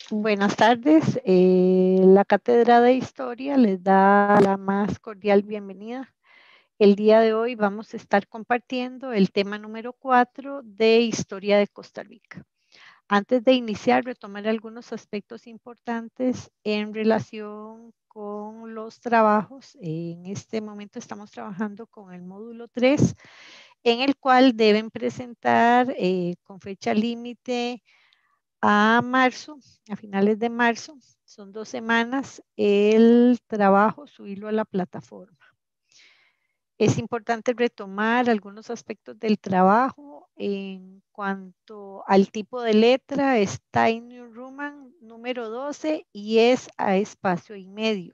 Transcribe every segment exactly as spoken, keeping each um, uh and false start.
Buenas tardes. Eh, la Cátedra de Historia les da la más cordial bienvenida. El día de hoy vamos a estar compartiendo el tema número cuatro de Historia de Costa Rica. Antes de iniciar, retomar algunos aspectos importantes en relación con los trabajos. En este momento estamos trabajando con el módulo tres, en el cual deben presentar eh, con fecha límite a marzo, a finales de marzo, son dos semanas, el trabajo, subirlo a la plataforma. Es importante retomar algunos aspectos del trabajo en cuanto al tipo de letra. Está en New Roman número doce y es a espacio y medio.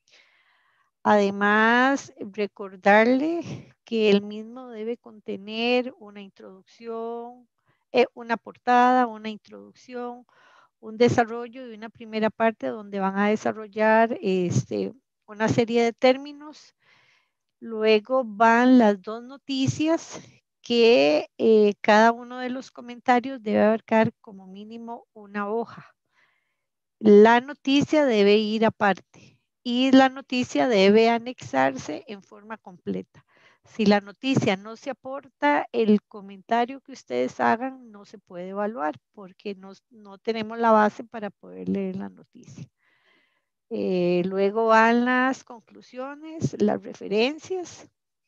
Además, recordarle que el mismo debe contener una introducción, eh, una portada, una introducción, un desarrollo de una primera parte donde van a desarrollar este, una serie de términos. Luego van las dos noticias que eh, cada uno de los comentarios debe abarcar como mínimo una hoja. La noticia debe ir aparte y la noticia debe anexarse en forma completa. Si la noticia no se aporta, el comentario que ustedes hagan no se puede evaluar porque no, no tenemos la base para poder leer la noticia. Eh, luego van las conclusiones, las referencias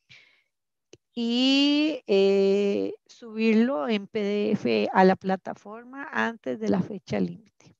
y eh, subirlo en P D F a la plataforma antes de la fecha límite.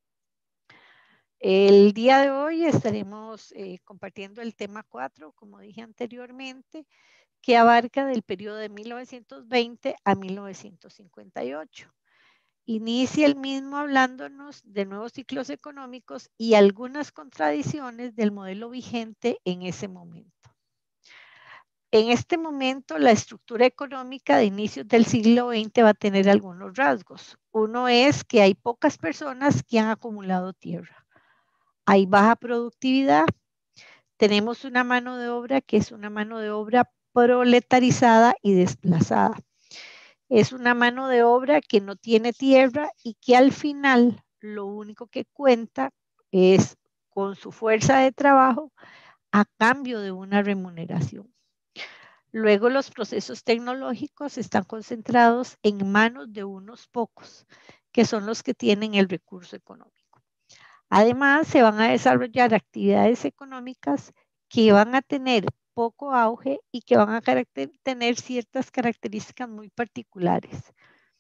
El día de hoy estaremos eh, compartiendo el tema cuatro, como dije anteriormente, que abarca del periodo de mil novecientos veinte a mil novecientos cincuenta y ocho. Inicia el mismo hablándonos de nuevos ciclos económicos y algunas contradicciones del modelo vigente en ese momento. En este momento, la estructura económica de inicios del siglo veinte va a tener algunos rasgos. Uno es que hay pocas personas que han acumulado tierra. Hay baja productividad. Tenemos una mano de obra que es una mano de obra proletarizada y desplazada. Es una mano de obra que no tiene tierra y que al final lo único que cuenta es con su fuerza de trabajo a cambio de una remuneración. Luego los procesos tecnológicos están concentrados en manos de unos pocos, que son los que tienen el recurso económico. Además, se van a desarrollar actividades económicas que van a tener poco auge y que van a tener ciertas características muy particulares.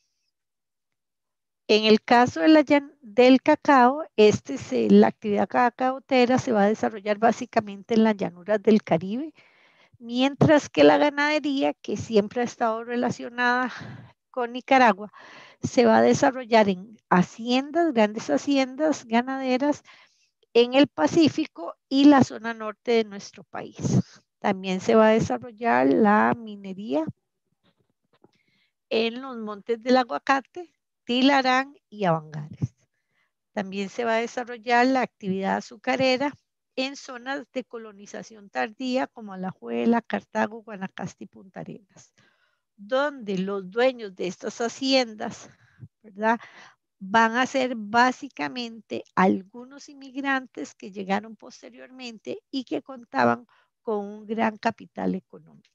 En el caso de la, del cacao, este se, la actividad cacaotera se va a desarrollar básicamente en las llanuras del Caribe, mientras que la ganadería, que siempre ha estado relacionada con Nicaragua, se va a desarrollar en haciendas, grandes haciendas ganaderas en el Pacífico y la zona norte de nuestro país. También se va a desarrollar la minería en los montes del Aguacate, Tilarán y Avangares. También se va a desarrollar la actividad azucarera en zonas de colonización tardía como Alajuela, Cartago, Guanacaste y Punta Arenas, donde los dueños de estas haciendas, ¿verdad?, van a ser básicamente algunos inmigrantes que llegaron posteriormente y que contaban con un gran capital económico.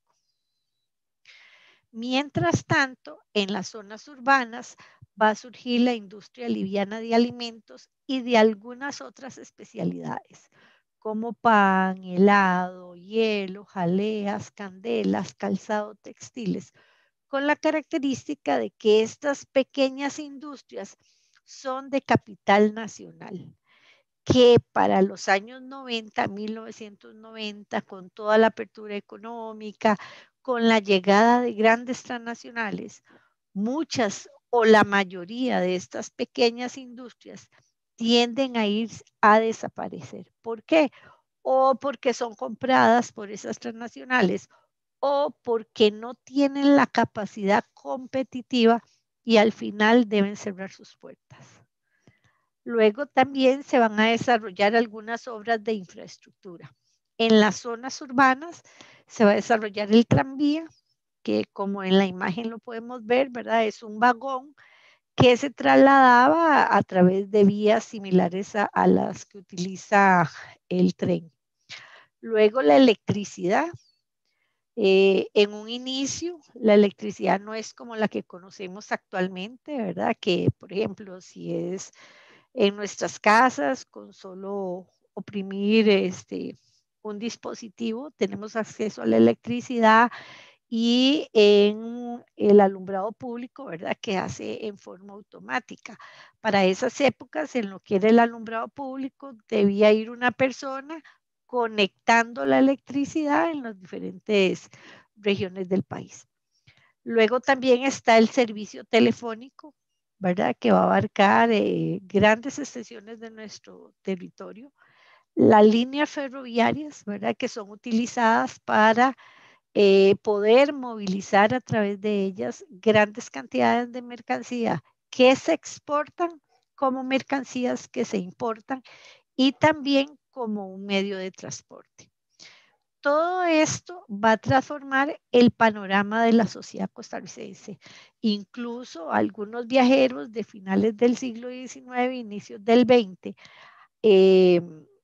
Mientras tanto, en las zonas urbanas va a surgir la industria liviana de alimentos y de algunas otras especialidades, como pan, helado, hielo, jaleas, candelas, calzado, textiles, con la característica de que estas pequeñas industrias son de capital nacional, que para los años noventa, mil novecientos noventa, con toda la apertura económica, con la llegada de grandes transnacionales, muchas o la mayoría de estas pequeñas industrias tienden a ir a desaparecer. ¿Por qué? O porque son compradas por esas transnacionales o porque no tienen la capacidad competitiva y al final deben cerrar sus puertas. Luego también se van a desarrollar algunas obras de infraestructura. En las zonas urbanas se va a desarrollar el tranvía, que como en la imagen lo podemos ver, ¿verdad? Es un vagón que se trasladaba a través de vías similares a, a las que utiliza el tren. Luego la electricidad. Eh, en un inicio, la electricidad no es como la que conocemos actualmente, ¿verdad? Que, por ejemplo, si es en nuestras casas, con solo oprimir este, un dispositivo, tenemos acceso a la electricidad y en el alumbrado público, ¿verdad? Que hace en forma automática. Para esas épocas, en lo que era el alumbrado público, debía ir una persona conectando la electricidad en las diferentes regiones del país. Luego también está el servicio telefónico, ¿verdad? Que va a abarcar eh, grandes extensiones de nuestro territorio. Las líneas ferroviarias, ¿verdad? Que son utilizadas para eh, poder movilizar a través de ellas grandes cantidades de mercancía que se exportan como mercancías que se importan y también como un medio de transporte. Todo esto va a transformar el panorama de la sociedad costarricense. Incluso algunos viajeros de finales del siglo diecinueve, inicios del veinte, eh,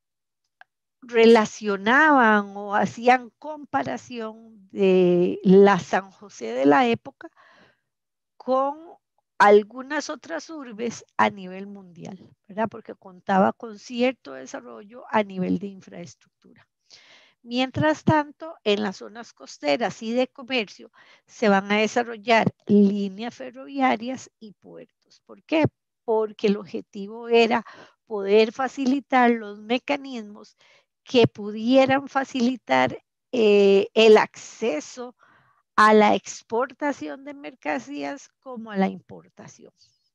relacionaban o hacían comparación de la San José de la época con algunas otras urbes a nivel mundial, ¿verdad? Porque contaba con cierto desarrollo a nivel de infraestructura. Mientras tanto, en las zonas costeras y de comercio se van a desarrollar líneas ferroviarias y puertos. ¿Por qué? Porque el objetivo era poder facilitar los mecanismos que pudieran facilitar eh, el acceso a la exportación de mercancías como a la importación.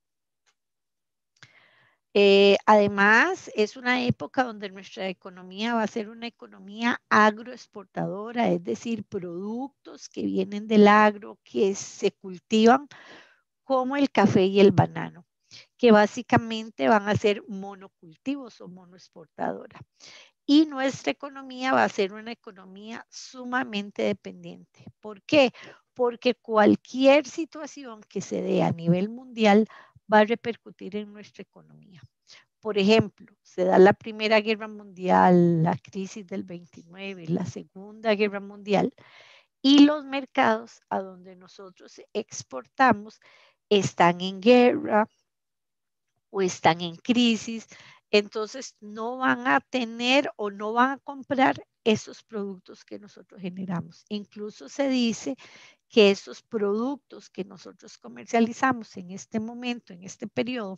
Eh, además, es una época donde nuestra economía va a ser una economía agroexportadora, es decir, productos que vienen del agro, que se cultivan como el café y el banano, que básicamente van a ser monocultivos o monoexportadora. Y nuestra economía va a ser una economía sumamente dependiente. ¿Por qué? Porque cualquier situación que se dé a nivel mundial va a repercutir en nuestra economía. Por ejemplo, se da la Primera Guerra Mundial, la crisis del veintinueve, la Segunda Guerra Mundial, y los mercados a donde nosotros exportamos están en guerra o están en crisis, entonces no van a tener o no van a comprar esos productos que nosotros generamos. Incluso se dice que esos productos que nosotros comercializamos en este momento, en este periodo,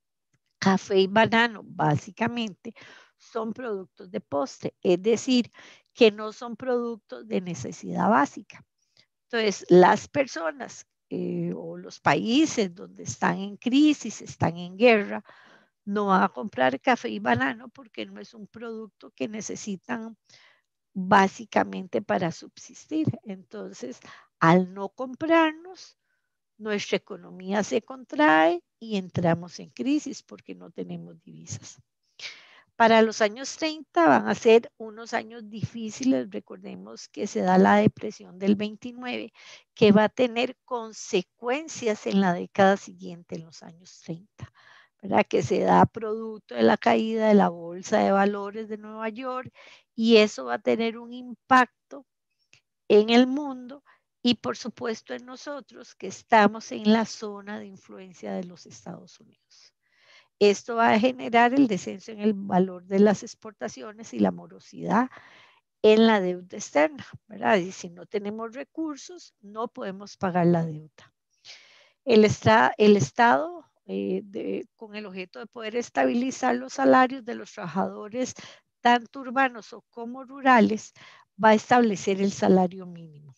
café y banano, básicamente, son productos de postre, es decir, que no son productos de necesidad básica. Entonces, las personas eh, o los países donde están en crisis, están en guerra, no van a comprar café y banano porque no es un producto que necesitan básicamente para subsistir. Entonces, al no comprarnos, nuestra economía se contrae y entramos en crisis porque no tenemos divisas. Para los años treinta van a ser unos años difíciles. Recordemos que se da la depresión del veintinueve, que va a tener consecuencias en la década siguiente, en los años treinta, ¿verdad? Que se da producto de la caída de la Bolsa de Valores de Nueva York y eso va a tener un impacto en el mundo y por supuesto en nosotros que estamos en la zona de influencia de los Estados Unidos. Esto va a generar el descenso en el valor de las exportaciones y la morosidad en la deuda externa, ¿verdad? Y si no tenemos recursos, no podemos pagar la deuda. El, esta, el Estado, eh, de, con el objeto de poder estabilizar los salarios de los trabajadores, tanto urbanos o como rurales, va a establecer el salario mínimo.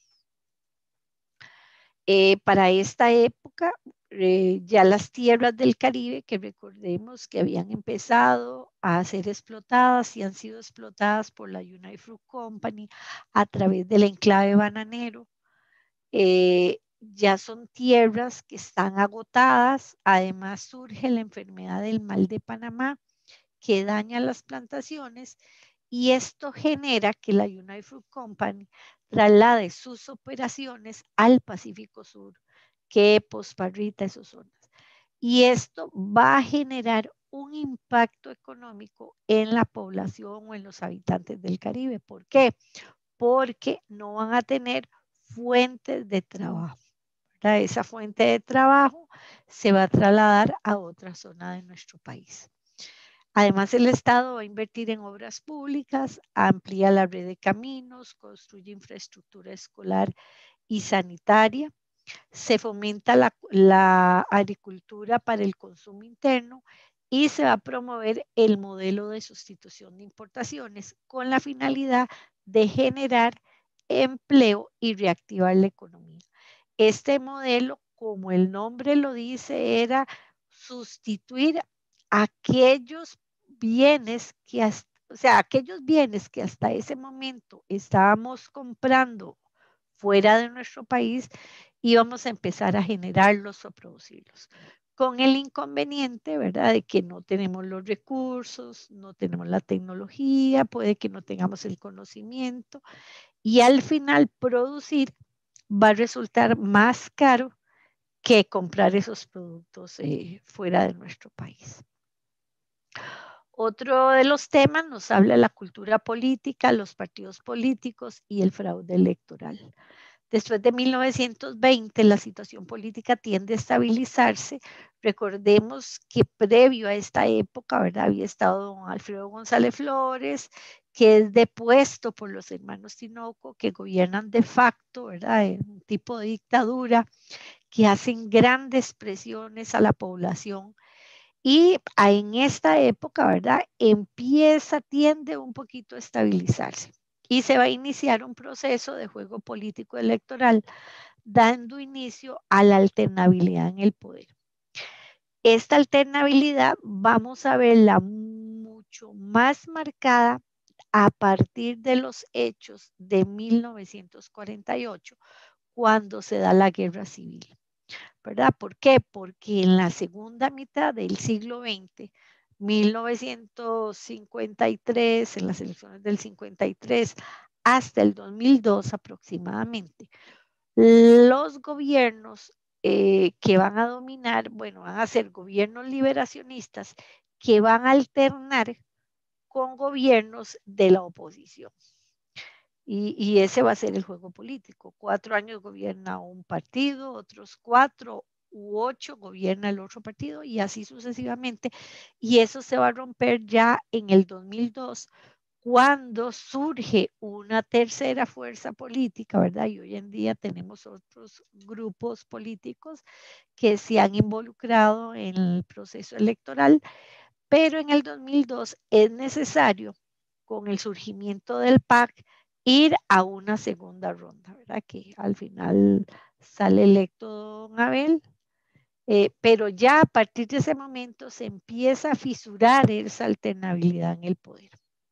Eh, para esta época, eh, ya las tierras del Caribe, que recordemos que habían empezado a ser explotadas y han sido explotadas por la United Fruit Company a través del enclave bananero, eh, ya son tierras que están agotadas. Además surge la enfermedad del mal de Panamá que daña las plantaciones y esto genera que la United Fruit Company traslade sus operaciones al Pacífico Sur, Quepos, Parrita, esas zonas. y esto va a generar un impacto económico en la población o en los habitantes del Caribe. ¿Por qué? Porque no van a tener fuentes de trabajo. ¿Verdad? Esa fuente de trabajo se va a trasladar a otra zona de nuestro país. Además, el Estado va a invertir en obras públicas, amplía la red de caminos, construye infraestructura escolar y sanitaria, se fomenta la, la agricultura para el consumo interno y se va a promover el modelo de sustitución de importaciones con la finalidad de generar empleo y reactivar la economía. Este modelo, como el nombre lo dice, era sustituir aquellos bienes que hasta, o sea, aquellos bienes que hasta ese momento estábamos comprando fuera de nuestro país, íbamos a empezar a generarlos o producirlos. Con el inconveniente, ¿verdad?, de que no tenemos los recursos, no tenemos la tecnología, puede que no tengamos el conocimiento y al final producir va a resultar más caro que comprar esos productos eh, fuera de nuestro país. Otro de los temas nos habla de la cultura política, los partidos políticos y el fraude electoral. Después de mil novecientos veinte, la situación política tiende a estabilizarse. Recordemos que previo a esta época, ¿verdad?, había estado don Alfredo González Flores, que es depuesto por los hermanos Tinoco, que gobiernan de facto, ¿verdad?, en un tipo de dictadura, que hacen grandes presiones a la población. Y en esta época, ¿verdad?, empieza, tiende un poquito a estabilizarse y se va a iniciar un proceso de juego político electoral, dando inicio a la alternabilidad en el poder. Esta alternabilidad vamos a verla mucho más marcada a partir de los hechos de mil novecientos cuarenta y ocho, cuando se da la guerra civil. ¿Verdad? ¿Por qué? Porque en la segunda mitad del siglo veinte, mil novecientos cincuenta y tres, en las elecciones del cincuenta y tres hasta el dos mil dos aproximadamente, los gobiernos eh, que van a dominar, bueno, van a ser gobiernos liberacionistas que van a alternar con gobiernos de la oposición. Y, y, ese va a ser el juego político. Cuatro años gobierna un partido, otros cuatro u ocho gobierna el otro partido y así sucesivamente. Y eso se va a romper ya en el dos mil dos, cuando surge una tercera fuerza política, ¿verdad? Y hoy en día tenemos otros grupos políticos que se han involucrado en el proceso electoral, pero en el dos mil dos es necesario, con el surgimiento del P A C, ir a una segunda ronda, ¿verdad? Que al final sale electo don Abel, eh, pero ya a partir de ese momento se empieza a fisurar esa alternabilidad en el poder.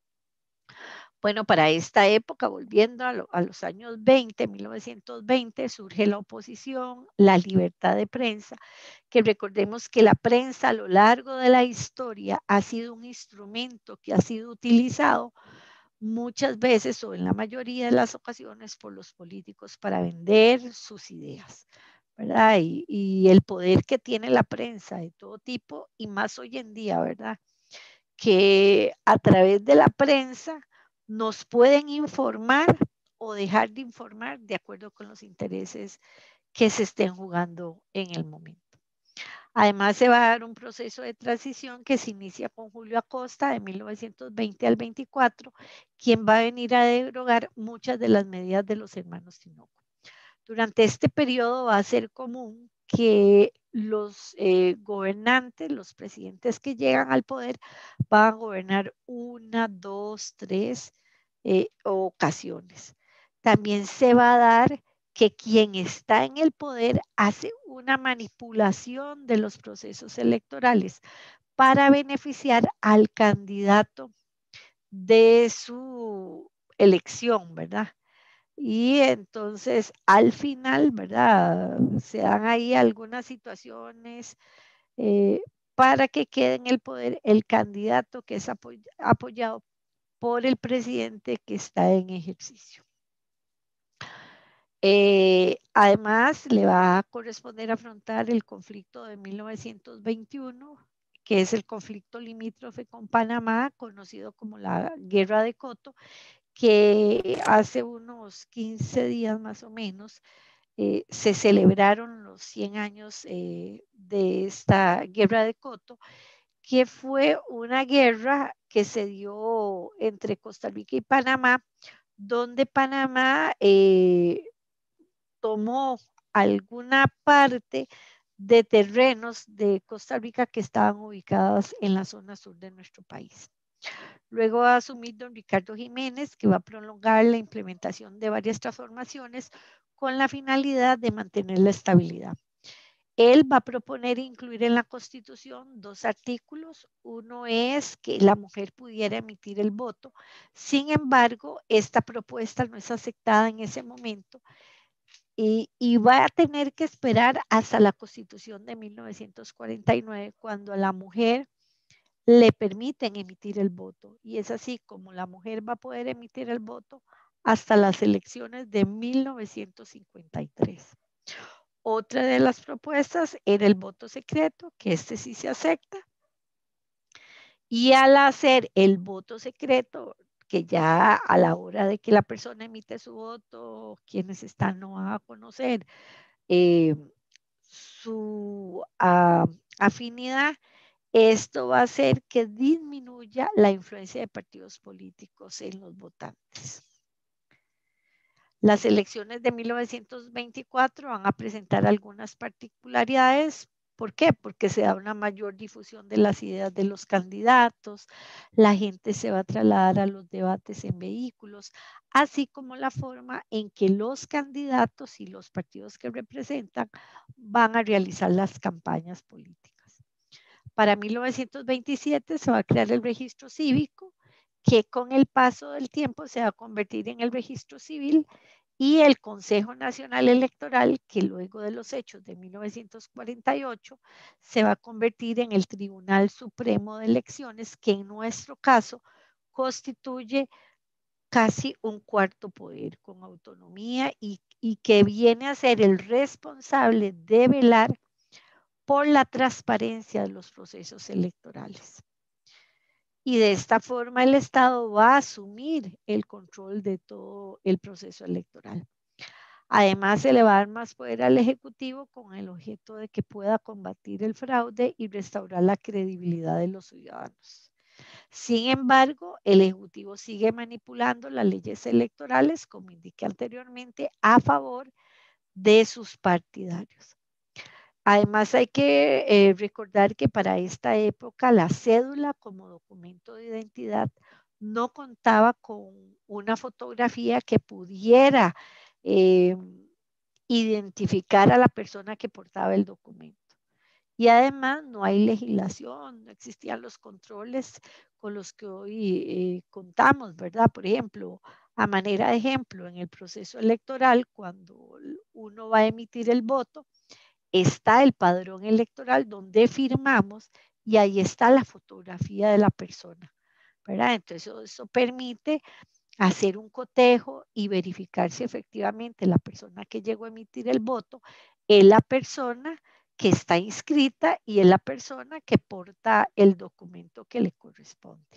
Bueno, para esta época, volviendo a, lo, a los años veinte, mil novecientos veinte, surge la oposición, la libertad de prensa, que recordemos que la prensa a lo largo de la historia ha sido un instrumento que ha sido utilizado muchas veces o en la mayoría de las ocasiones por los políticos para vender sus ideas, ¿verdad? Y, y el poder que tiene la prensa de todo tipo y más hoy en día, ¿verdad? Que a través de la prensa nos pueden informar o dejar de informar de acuerdo con los intereses que se estén jugando en el momento. Además, se va a dar un proceso de transición que se inicia con Julio Acosta de mil novecientos veinte al veinticuatro, quien va a venir a derogar muchas de las medidas de los hermanos Tinoco. Durante este periodo va a ser común que los eh, gobernantes, los presidentes que llegan al poder, van a gobernar una, dos, tres eh, ocasiones. También se va a dar que quien está en el poder hace una manipulación de los procesos electorales para beneficiar al candidato de su elección, ¿verdad? Y entonces al final, ¿verdad? Se dan ahí algunas situaciones eh, para que quede en el poder el candidato que es apoy apoyado por el presidente que está en ejercicio. Eh, además, le va a corresponder afrontar el conflicto de mil novecientos veintiuno, que es el conflicto limítrofe con Panamá, conocido como la Guerra de Coto, que hace unos quince días más o menos eh, se celebraron los cien años eh, de esta Guerra de Coto, que fue una guerra que se dio entre Costa Rica y Panamá, donde Panamá eh, tomó alguna parte de terrenos de Costa Rica que estaban ubicadas en la zona sur de nuestro país. Luego va a asumir don Ricardo Jiménez, que va a prolongar la implementación de varias transformaciones con la finalidad de mantener la estabilidad. Él va a proponer incluir en la Constitución dos artículos. Uno es que la mujer pudiera emitir el voto. Sin embargo, esta propuesta no es aceptada en ese momento y, y va a tener que esperar hasta la Constitución de mil novecientos cuarenta y nueve, cuando a la mujer le permiten emitir el voto. Y es así como la mujer va a poder emitir el voto hasta las elecciones de mil novecientos cincuenta y tres. Otra de las propuestas era el voto secreto, que este sí se acepta. Y al hacer el voto secreto, que ya a la hora de que la persona emite su voto, quienes están no van a conocer eh, su uh, afinidad, esto va a hacer que disminuya la influencia de partidos políticos en los votantes. Las elecciones de mil novecientos veinticuatro van a presentar algunas particularidades. ¿Por qué? Porque se da una mayor difusión de las ideas de los candidatos, la gente se va a trasladar a los debates en vehículos, así como la forma en que los candidatos y los partidos que representan van a realizar las campañas políticas. Para mil novecientos veintisiete se va a crear el registro cívico, que con el paso del tiempo se va a convertir en el registro civil, y el Consejo Nacional Electoral, que luego de los hechos de mil novecientos cuarenta y ocho se va a convertir en el Tribunal Supremo de Elecciones, que en nuestro caso constituye casi un cuarto poder con autonomía y, y que viene a ser el responsable de velar por la transparencia de los procesos electorales. Y de esta forma el Estado va a asumir el control de todo el proceso electoral. Además, se le va a dar más poder al Ejecutivo con el objeto de que pueda combatir el fraude y restaurar la credibilidad de los ciudadanos. Sin embargo, el Ejecutivo sigue manipulando las leyes electorales, como indiqué anteriormente, a favor de sus partidarios. Además, hay que eh, recordar que para esta época la cédula como documento de identidad no contaba con una fotografía que pudiera eh, identificar a la persona que portaba el documento. Y además no hay legislación, no existían los controles con los que hoy eh, contamos, ¿verdad? Por ejemplo, a manera de ejemplo, en el proceso electoral, cuando uno va a emitir el voto, está el padrón electoral donde firmamos y ahí está la fotografía de la persona, ¿verdad? Entonces eso, eso permite hacer un cotejo y verificar si efectivamente la persona que llegó a emitir el voto es la persona que está inscrita y es la persona que porta el documento que le corresponde.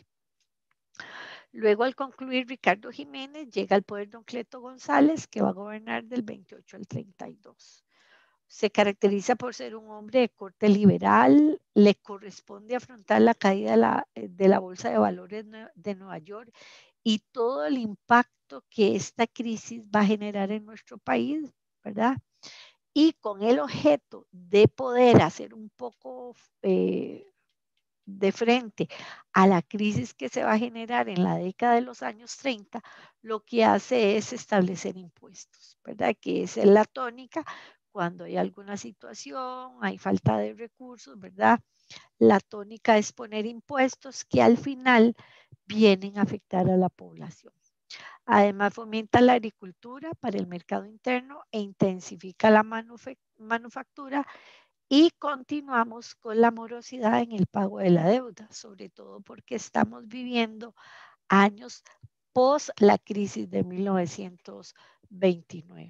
Luego, al concluir Ricardo Jiménez, llega al poder don Cleto González, que va a gobernar del veintiocho al treinta y dos. Se caracteriza por ser un hombre de corte liberal, le corresponde afrontar la caída de la, de la Bolsa de Valores de Nueva York y todo el impacto que esta crisis va a generar en nuestro país, ¿verdad? Y con el objeto de poder hacer un poco eh, de frente a la crisis que se va a generar en la década de los años treinta, lo que hace es establecer impuestos, ¿verdad? Que esa es la tónica cuando hay alguna situación, hay falta de recursos, ¿verdad? La tónica es poner impuestos que al final vienen a afectar a la población. Además, fomenta la agricultura para el mercado interno e intensifica la manufactura. Y continuamos con la morosidad en el pago de la deuda, sobre todo porque estamos viviendo años post la crisis de mil novecientos veintinueve.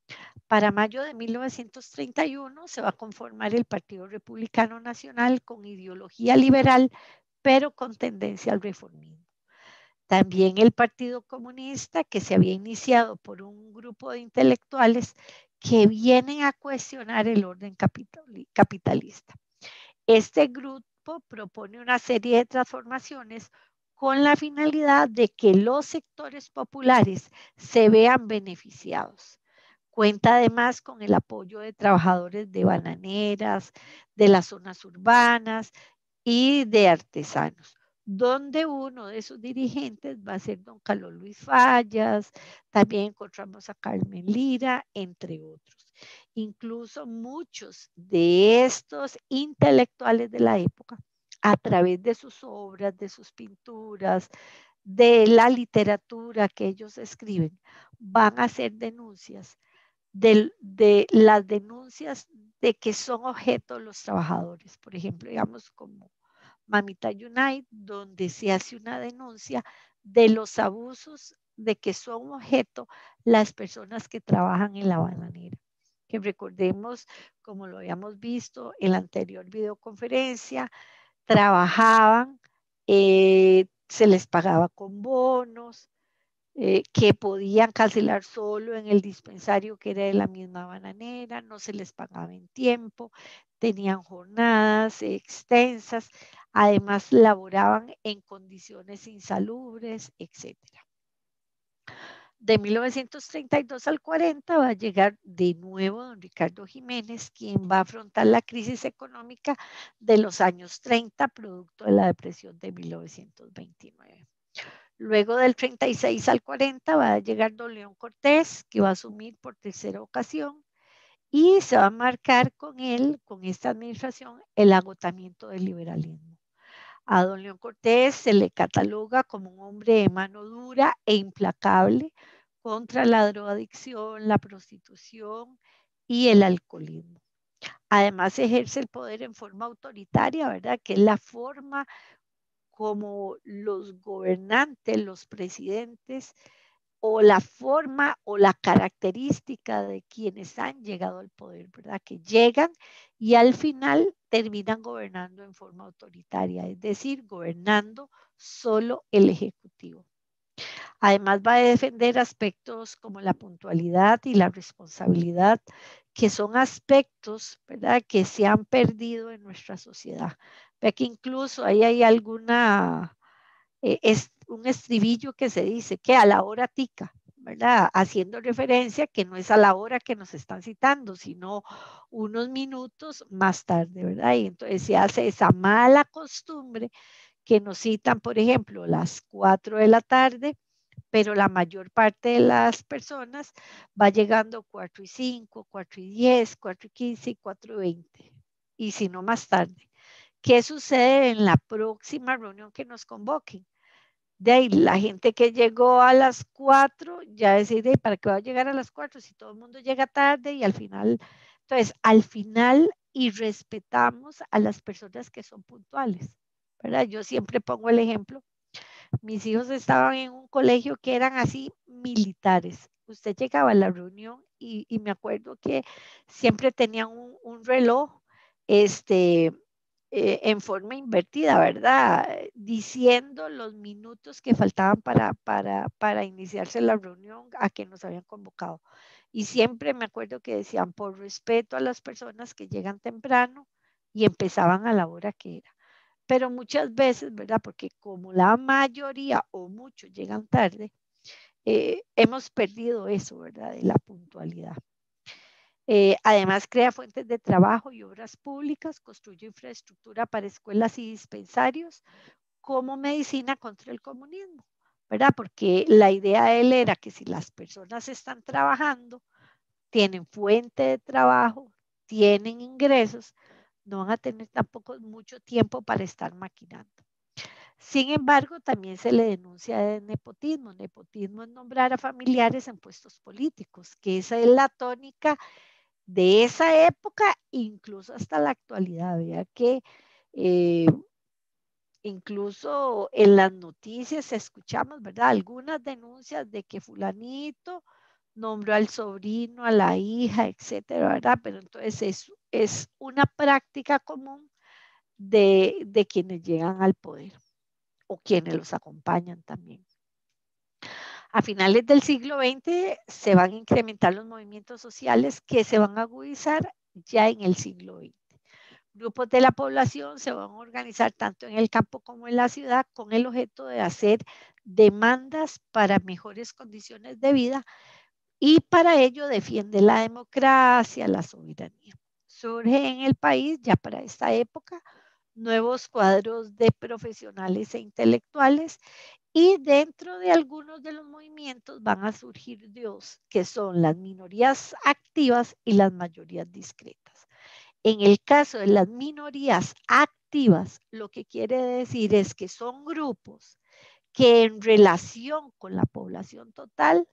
Para mayo de mil novecientos treinta y uno se va a conformar el Partido Republicano Nacional con ideología liberal, pero con tendencia al reformismo. También el Partido Comunista, que se había iniciado por un grupo de intelectuales que vienen a cuestionar el orden capitalista. Este grupo propone una serie de transformaciones con la finalidad de que los sectores populares se vean beneficiados. Cuenta además con el apoyo de trabajadores de bananeras, de las zonas urbanas y de artesanos, donde uno de sus dirigentes va a ser don Carlos Luis Fallas, también encontramos a Carmen Lira, entre otros. Incluso muchos de estos intelectuales de la época, a través de sus obras, de sus pinturas, de la literatura que ellos escriben, van a hacer denuncias de, de las denuncias de que son objeto los trabajadores. Por ejemplo, digamos como Mamita Unite, donde se hace una denuncia de los abusos de que son objeto las personas que trabajan en la bananera. Que recordemos, como lo habíamos visto en la anterior videoconferencia, trabajaban, eh, se les pagaba con bonos, eh, que podían cancelar solo en el dispensario que era de la misma bananera, no se les pagaba en tiempo, tenían jornadas extensas, además laboraban en condiciones insalubres, etcétera. De mil novecientos treinta y dos al cuarenta va a llegar de nuevo don Ricardo Jiménez, quien va a afrontar la crisis económica de los años treinta, producto de la depresión de mil novecientos veintinueve. Luego del treinta y seis al cuarenta va a llegar don León Cortés, que va a asumir por tercera ocasión y se va a marcar con él, con esta administración, el agotamiento del liberalismo. A don León Cortés se le cataloga como un hombre de mano dura e implacable contra la drogadicción, la prostitución y el alcoholismo. Además ejerce el poder en forma autoritaria, ¿verdad? Que es la forma como los gobernantes, los presidentes, o la forma o la característica de quienes han llegado al poder, ¿verdad? Que llegan y al final terminan gobernando en forma autoritaria, es decir, gobernando solo el Ejecutivo. Además va a defender aspectos como la puntualidad y la responsabilidad, que son aspectos, ¿verdad?, que se han perdido en nuestra sociedad. Ve que incluso ahí hay alguna, eh, es un estribillo que se dice que a la hora tica, ¿verdad? Haciendo referencia que no es a la hora que nos están citando, sino unos minutos más tarde, ¿verdad? Y entonces se hace esa mala costumbre que nos citan, por ejemplo, las cuatro de la tarde, pero la mayor parte de las personas va llegando cuatro y cinco, cuatro y diez, cuatro y quince y cuatro y veinte, y si no más tarde. ¿Qué sucede en la próxima reunión que nos convoquen? De ahí, la gente que llegó a las cuatro ya decide, ¿para qué va a llegar a las cuatro si todo el mundo llega tarde? Y al final, entonces, al final, y respetamos a las personas que son puntuales, ¿verdad? Yo siempre pongo el ejemplo. Mis hijos estaban en un colegio que eran así militares. Usted llegaba a la reunión y, y me acuerdo que siempre tenían un, un reloj, este, eh, en forma invertida, ¿verdad? Diciendo los minutos que faltaban para, para, para iniciarse la reunión a que nos habían convocado. Y siempre me acuerdo que decían, por respeto a las personas que llegan temprano y empezaban a la hora que era. Pero muchas veces, ¿verdad? Porque como la mayoría o muchos llegan tarde, eh, hemos perdido eso, ¿verdad? De la puntualidad. Eh, además, crea fuentes de trabajo y obras públicas, construye infraestructura para escuelas y dispensarios como medicina contra el comunismo, ¿verdad? Porque la idea de él era que si las personas están trabajando, tienen fuente de trabajo, tienen ingresos, no van a tener tampoco mucho tiempo para estar maquinando. Sin embargo, también se le denuncia de nepotismo. Nepotismo es nombrar a familiares en puestos políticos, que esa es la tónica de esa época, incluso hasta la actualidad, ¿verdad? Que eh, incluso en las noticias escuchamos, ¿verdad? Algunas denuncias de que fulanito nombró al sobrino, a la hija, etcétera, ¿verdad? Pero entonces es, es una práctica común de, de quienes llegan al poder o quienes los acompañan también. A finales del siglo veinte se van a incrementar los movimientos sociales que se van a agudizar ya en el siglo veinte. Grupos de la población se van a organizar tanto en el campo como en la ciudad con el objeto de hacer demandas para mejores condiciones de vida y para ello defiende la democracia, la soberanía. Surge en el país ya para esta época nuevos cuadros de profesionales e intelectuales y dentro de algunos de los movimientos van a surgir dos, que son las minorías activas y las mayorías discretas. En el caso de las minorías activas, lo que quiere decir es que son grupos que en relación con la población total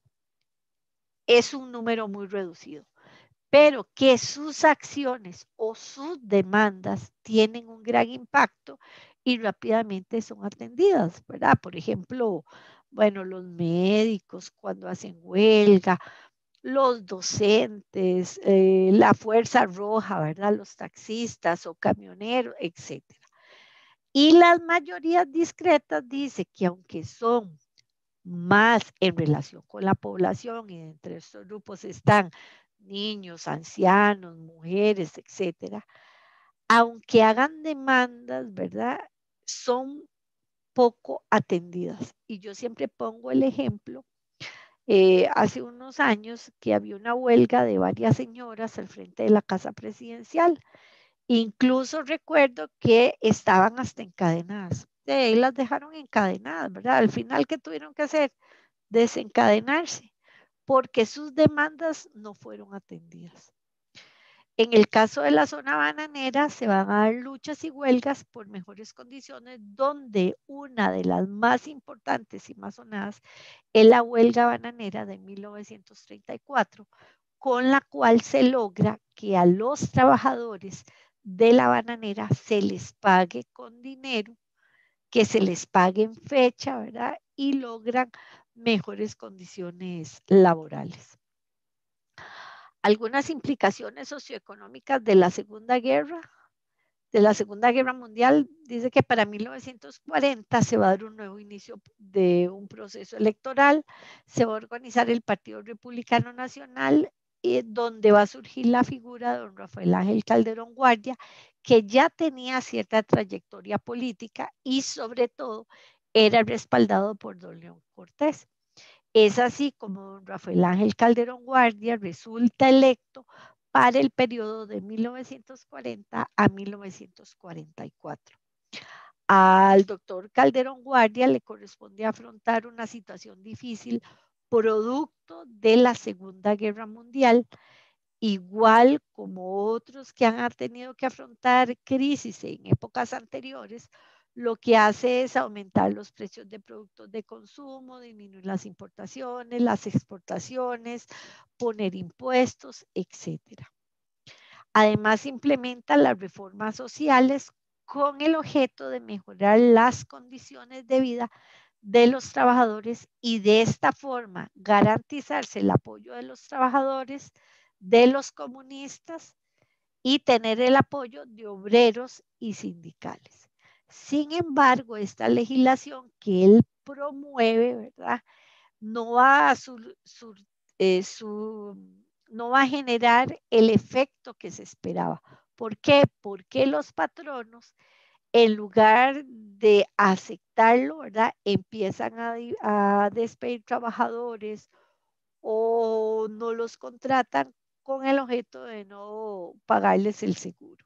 es un número muy reducido, pero que sus acciones o sus demandas tienen un gran impacto y rápidamente son atendidas, ¿verdad? Por ejemplo, bueno, los médicos cuando hacen huelga, los docentes, eh, la Fuerza Roja, ¿verdad? Los taxistas o camioneros, etcétera. Y las mayorías discretas dice que aunque son más en relación con la población y entre estos grupos están niños, ancianos, mujeres, etcétera, aunque hagan demandas, ¿verdad? Son poco atendidas. Y yo siempre pongo el ejemplo, eh, hace unos años que había una huelga de varias señoras al frente de la casa presidencial. Incluso recuerdo que estaban hasta encadenadas. De ahí las dejaron encadenadas, ¿verdad? Al final, ¿qué tuvieron que hacer? Desencadenarse, porque sus demandas no fueron atendidas. En el caso de la zona bananera, se van a dar luchas y huelgas por mejores condiciones, donde una de las más importantes y más sonadas es la huelga bananera de mil novecientos treinta y cuatro, con la cual se logra que a los trabajadores de la bananera se les pague con dinero, que se les pague en fecha, ¿verdad? Y logran mejores condiciones laborales. Algunas implicaciones socioeconómicas de la Segunda Guerra, de la Segunda Guerra Mundial, dice que para mil novecientos cuarenta se va a dar un nuevo inicio de un proceso electoral, se va a organizar el Partido Republicano Nacional, eh, donde va a surgir la figura de don Rafael Ángel Calderón Guardia, que ya tenía cierta trayectoria política y sobre todo era respaldado por don León Cortés. Es así como don Rafael Ángel Calderón Guardia resulta electo para el periodo de mil novecientos cuarenta a mil novecientos cuarenta y cuatro. Al doctor Calderón Guardia le corresponde afrontar una situación difícil producto de la Segunda Guerra Mundial, igual como otros que han tenido que afrontar crisis en épocas anteriores. Lo que hace es aumentar los precios de productos de consumo, disminuir las importaciones, las exportaciones, poner impuestos, etcétera. Además, implementa las reformas sociales con el objeto de mejorar las condiciones de vida de los trabajadores y de esta forma garantizarse el apoyo de los trabajadores, de los comunistas y tener el apoyo de obreros y sindicales. Sin embargo, esta legislación que él promueve, ¿verdad? No va a, sur, sur, eh, su, no va a generar el efecto que se esperaba. ¿Por qué? Porque los patronos, en lugar de aceptarlo, ¿verdad? Empiezan a, a despedir trabajadores o no los contratan con el objeto de no pagarles el seguro.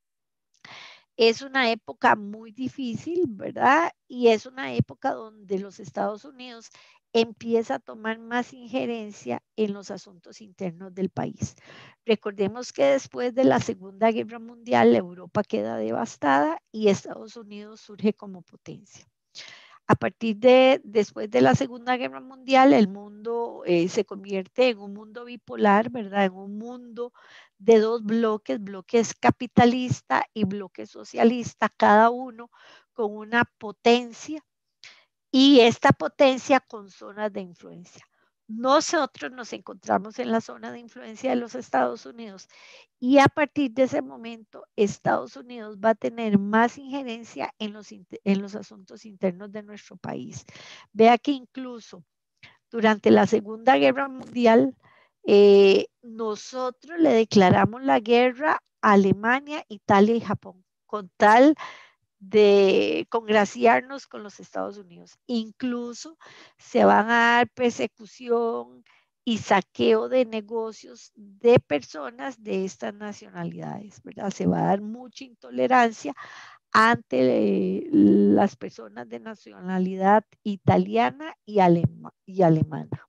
Es una época muy difícil, ¿verdad? Y es una época donde los Estados Unidos empieza a tomar más injerencia en los asuntos internos del país. Recordemos que después de la Segunda Guerra Mundial, Europa queda devastada y Estados Unidos surge como potencia. A partir de después de la Segunda Guerra Mundial, el mundo eh, se convierte en un mundo bipolar, ¿verdad? En un mundo de dos bloques, bloques capitalista y bloques socialista, cada uno con una potencia y esta potencia con zonas de influencia. nosotros nos encontramos en la zona de influencia de los Estados Unidos y a partir de ese momento Estados Unidos va a tener más injerencia en los, en los asuntos internos de nuestro país. Vea que incluso durante la Segunda Guerra Mundial, eh, nosotros le declaramos la guerra a Alemania, Italia y Japón, con tal de congraciarnos con los Estados Unidos. Incluso se van a dar persecución y saqueo de negocios de personas de estas nacionalidades, ¿verdad? Se va a dar mucha intolerancia ante las personas de nacionalidad italiana y, alema, y alemana.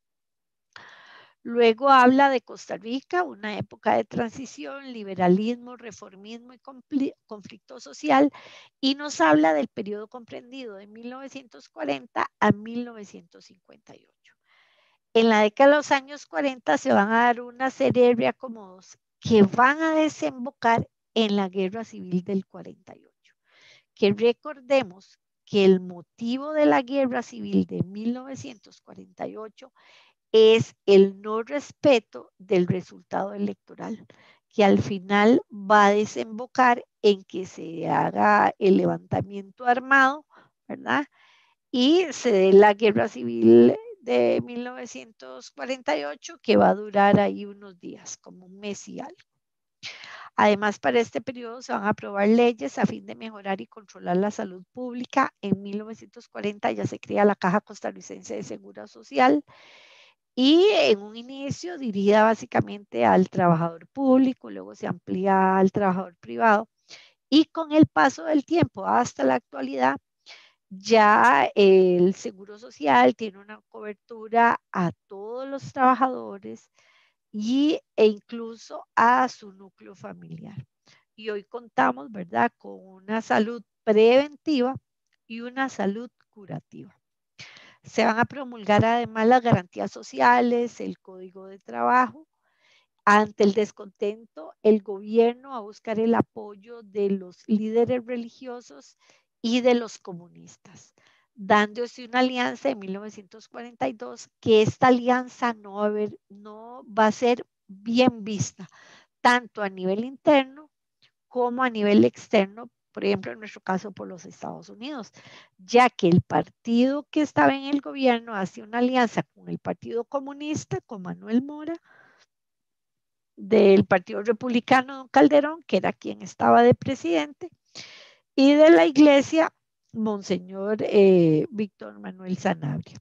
Luego habla de Costa Rica, una época de transición, liberalismo, reformismo y conflicto social, y nos habla del periodo comprendido de mil novecientos cuarenta a mil novecientos cincuenta y ocho. En la década de los años cuarenta se van a dar una serie de reacomodos que van a desembocar en la guerra civil del cuarenta y ocho. Que recordemos que el motivo de la guerra civil de mil novecientos cuarenta y ocho es el no respeto del resultado electoral, que al final va a desembocar en que se haga el levantamiento armado, ¿verdad? Y se dé la guerra civil de mil novecientos cuarenta y ocho, que va a durar ahí unos días, como un mes y algo. Además, para este periodo se van a aprobar leyes a fin de mejorar y controlar la salud pública. En mil novecientos cuarenta ya se crea la Caja Costarricense de Seguridad Social y en un inicio dirigida básicamente al trabajador público, luego se amplía al trabajador privado y con el paso del tiempo hasta la actualidad ya el Seguro Social tiene una cobertura a todos los trabajadores y, e incluso a su núcleo familiar. Y hoy contamos, ¿verdad?, con una salud preventiva y una salud curativa. Se van a promulgar además las garantías sociales, el código de trabajo. Ante el descontento, el gobierno va a buscar el apoyo de los líderes religiosos y de los comunistas, dándose una alianza en mil novecientos cuarenta y dos, que esta alianza no va a, haber, no va a ser bien vista, tanto a nivel interno como a nivel externo, por ejemplo, en nuestro caso por los Estados Unidos, ya que el partido que estaba en el gobierno hace una alianza con el Partido Comunista, con Manuel Mora, del Partido Republicano, don Calderón, que era quien estaba de presidente, y de la iglesia, Monseñor eh, Víctor Manuel Sanabria.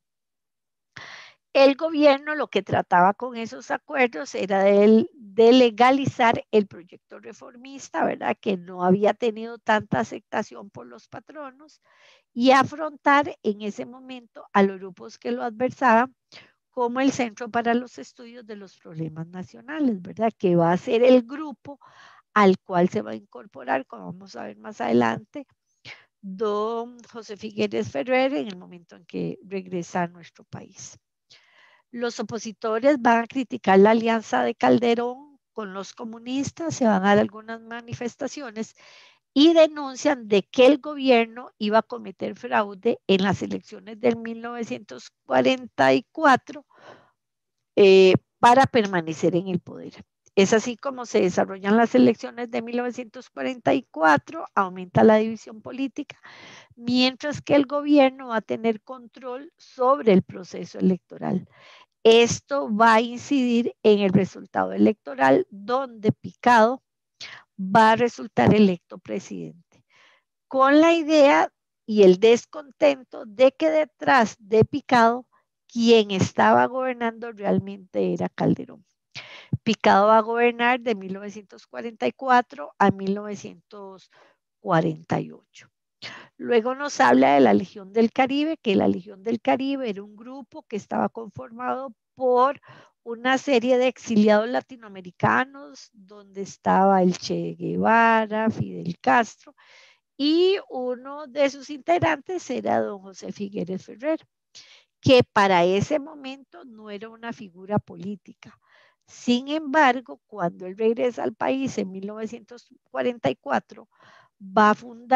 El gobierno lo que trataba con esos acuerdos era de, de legalizar el proyecto reformista, ¿verdad?, que no había tenido tanta aceptación por los patronos, y afrontar en ese momento a los grupos que lo adversaban como el Centro para los Estudios de los Problemas Nacionales, ¿verdad?, que va a ser el grupo al cual se va a incorporar, como vamos a ver más adelante, don José Figueres Ferrer en el momento en que regresa a nuestro país. Los opositores van a criticar la alianza de Calderón con los comunistas, se van a dar algunas manifestaciones y denuncian de que el gobierno iba a cometer fraude en las elecciones del mil novecientos cuarenta y cuatro eh, para permanecer en el poder. Es así como se desarrollan las elecciones de mil novecientos cuarenta y cuatro, aumenta la división política, mientras que el gobierno va a tener control sobre el proceso electoral. Esto va a incidir en el resultado electoral, donde Picado va a resultar electo presidente, con la idea y el descontento de que detrás de Picado, quien estaba gobernando realmente era Calderón. Picado va a gobernar de mil novecientos cuarenta y cuatro a mil novecientos cuarenta y ocho. Luego nos habla de la Legión del Caribe, que la Legión del Caribe era un grupo que estaba conformado por una serie de exiliados latinoamericanos, donde estaba el Che Guevara, Fidel Castro, y uno de sus integrantes era don José Figueres Ferrer, que para ese momento no era una figura política. Sin embargo, cuando él regresa al país en mil novecientos cuarenta y cuatro, va a fundar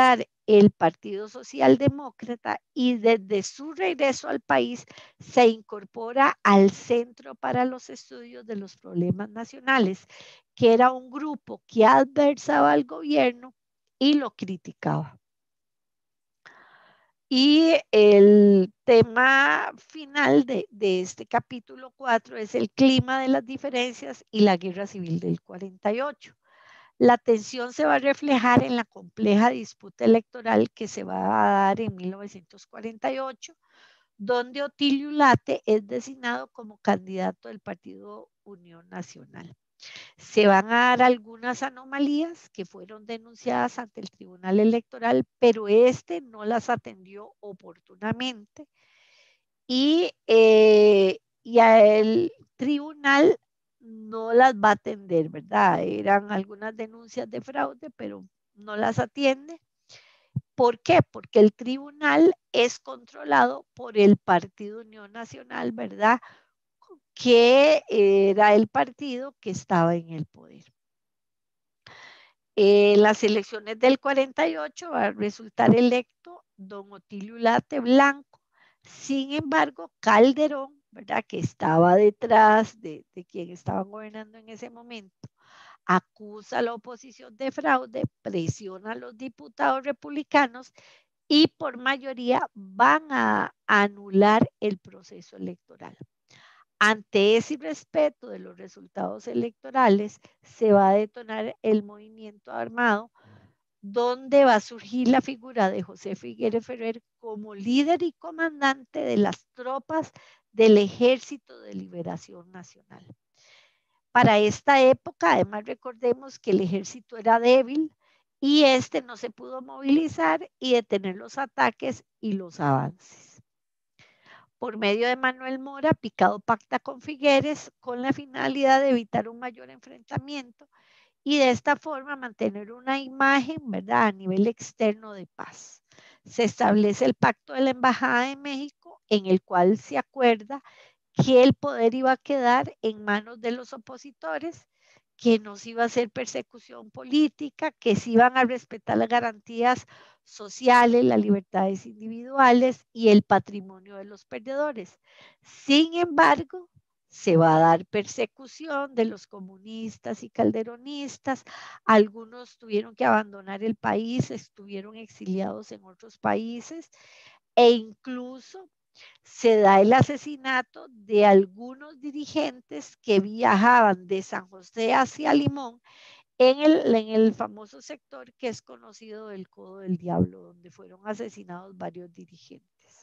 el Partido Socialdemócrata y desde su regreso al país se incorpora al Centro para los Estudios de los Problemas Nacionales, que era un grupo que adversaba al gobierno y lo criticaba. Y el tema final de, de este capítulo cuatro es el clima de las diferencias y la guerra civil del cuarenta y ocho. La tensión se va a reflejar en la compleja disputa electoral que se va a dar en mil novecientos cuarenta y ocho, donde Otilio Ulate es designado como candidato del Partido Unión Nacional. Se van a dar algunas anomalías que fueron denunciadas ante el Tribunal Electoral, pero este no las atendió oportunamente y, eh, y a el tribunal no las va a atender, ¿verdad? Eran algunas denuncias de fraude, pero no las atiende. ¿Por qué? Porque el tribunal es controlado por el Partido Unión Nacional, ¿verdad? Que era el partido que estaba en el poder. En eh, las elecciones del cuarenta y ocho va a resultar electo don Otilio Ulate Blanco. Sin embargo, Calderón, ¿verdad?, que estaba detrás de, de quien estaba gobernando en ese momento, acusa a la oposición de fraude, presiona a los diputados republicanos y por mayoría van a anular el proceso electoral. Ante ese irrespeto de los resultados electorales, se va a detonar el movimiento armado, donde va a surgir la figura de José Figueres Ferrer como líder y comandante de las tropas del Ejército de Liberación Nacional. Para esta época, además, recordemos que el ejército era débil y este no se pudo movilizar y detener los ataques y los avances. Por medio de Manuel Mora, Picado pacta con Figueres con la finalidad de evitar un mayor enfrentamiento y de esta forma mantener una imagen, ¿verdad?, a nivel externo de paz. Se establece el pacto de la Embajada de México, en el cual se acuerda que el poder iba a quedar en manos de los opositores, que no se iba a hacer persecución política, que se iban a respetar las garantías sociales, las libertades individuales y el patrimonio de los perdedores. Sin embargo, se va a dar persecución de los comunistas y calderonistas. Algunos tuvieron que abandonar el país, estuvieron exiliados en otros países e incluso se da el asesinato de algunos dirigentes que viajaban de San José hacia Limón en el, en el famoso sector que es conocido del Codo del Diablo, donde fueron asesinados varios dirigentes.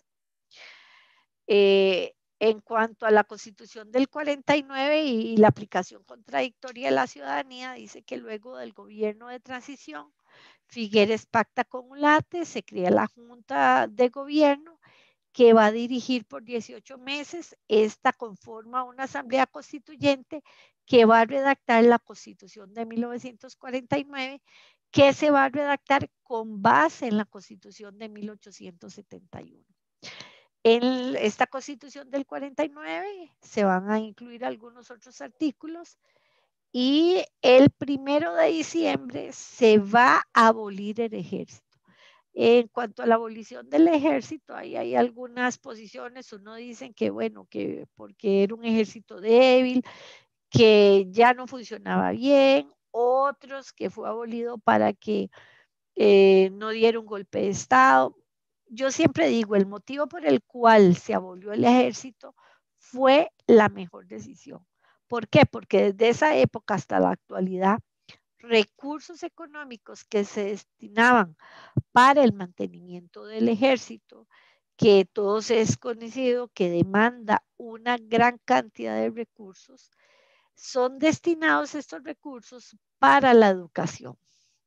Eh, en cuanto a la Constitución del cuarenta y nueve y, y la aplicación contradictoria de la ciudadanía, dice que luego del gobierno de transición, Figueres pacta con Ulate, se crea la Junta de Gobierno, que va a dirigir por dieciocho meses. Esta conforma una asamblea constituyente que va a redactar la Constitución de mil novecientos cuarenta y nueve, que se va a redactar con base en la Constitución de mil ochocientos setenta y uno. En esta Constitución del cuarenta y nueve se van a incluir algunos otros artículos y el primero de diciembre se va a abolir el ejército. En cuanto a la abolición del ejército, ahí hay algunas posiciones. Uno dice que, bueno, que porque era un ejército débil, que ya no funcionaba bien. Otros que fue abolido para que eh, no diera un golpe de Estado. Yo siempre digo, el motivo por el cual se abolió el ejército fue la mejor decisión. ¿Por qué? Porque desde esa época hasta la actualidad, recursos económicos que se destinaban para el mantenimiento del ejército, que todos es conocido que demanda una gran cantidad de recursos, son destinados estos recursos para la educación.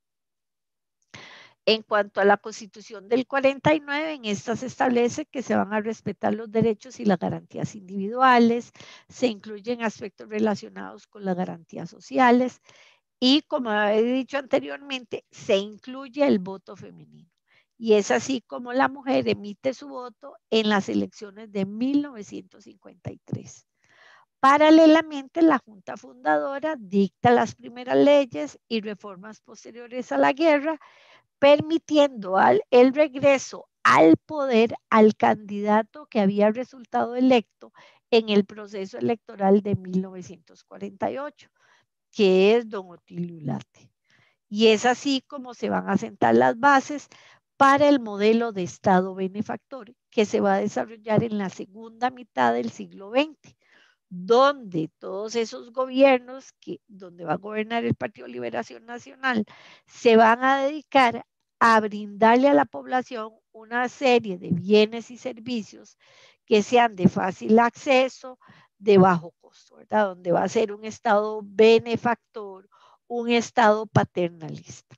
En cuanto a la Constitución del cuarenta y nueve, en esta se establece que se van a respetar los derechos y las garantías individuales, se incluyen aspectos relacionados con las garantías sociales y, como he dicho anteriormente, se incluye el voto femenino. Y es así como la mujer emite su voto en las elecciones de mil novecientos cincuenta y tres. Paralelamente, la Junta Fundadora dicta las primeras leyes y reformas posteriores a la guerra, permitiendo al, el regreso al poder al candidato que había resultado electo en el proceso electoral de mil novecientos cuarenta y ocho, que es don Otilio Ulate. Y es así como se van a sentar las bases para el modelo de Estado benefactor que se va a desarrollar en la segunda mitad del siglo veinte, donde todos esos gobiernos, que, donde va a gobernar el Partido de Liberación Nacional, se van a dedicar a brindarle a la población una serie de bienes y servicios que sean de fácil acceso, de bajo costo, ¿verdad? Donde va a ser un Estado benefactor, un Estado paternalista.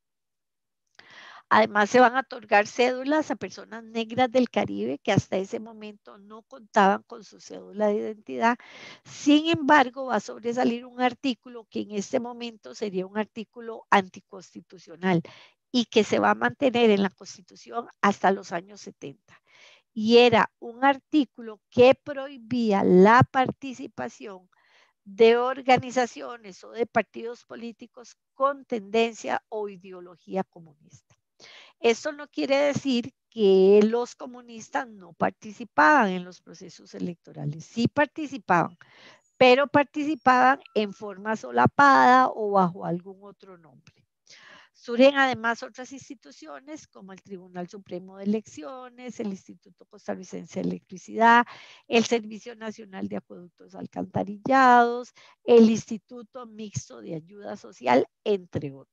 Además, se van a otorgar cédulas a personas negras del Caribe que hasta ese momento no contaban con su cédula de identidad. Sin embargo, va a sobresalir un artículo que en este momento sería un artículo anticonstitucional y que se va a mantener en la Constitución hasta los años setenta. Y era un artículo que prohibía la participación de organizaciones o de partidos políticos con tendencia o ideología comunista. Esto no quiere decir que los comunistas no participaban en los procesos electorales, sí participaban, pero participaban en forma solapada o bajo algún otro nombre. Surgen además otras instituciones como el Tribunal Supremo de Elecciones, el Instituto Costarricense de Electricidad, el Servicio Nacional de Acueductos Alcantarillados, el Instituto Mixto de Ayuda Social, entre otros.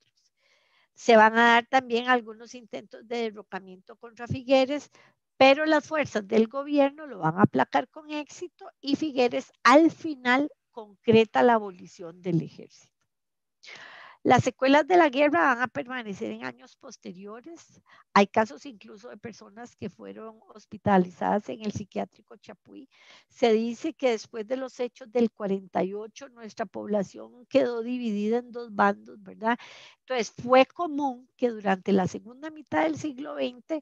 Se van a dar también algunos intentos de derrocamiento contra Figueres, pero las fuerzas del gobierno lo van a aplacar con éxito y Figueres al final concreta la abolición del ejército. Las secuelas de la guerra van a permanecer en años posteriores. Hay casos incluso de personas que fueron hospitalizadas en el psiquiátrico Chapuí. Se dice que después de los hechos del cuarenta y ocho, nuestra población quedó dividida en dos bandos, ¿verdad? Entonces, fue común que durante la segunda mitad del siglo veinte,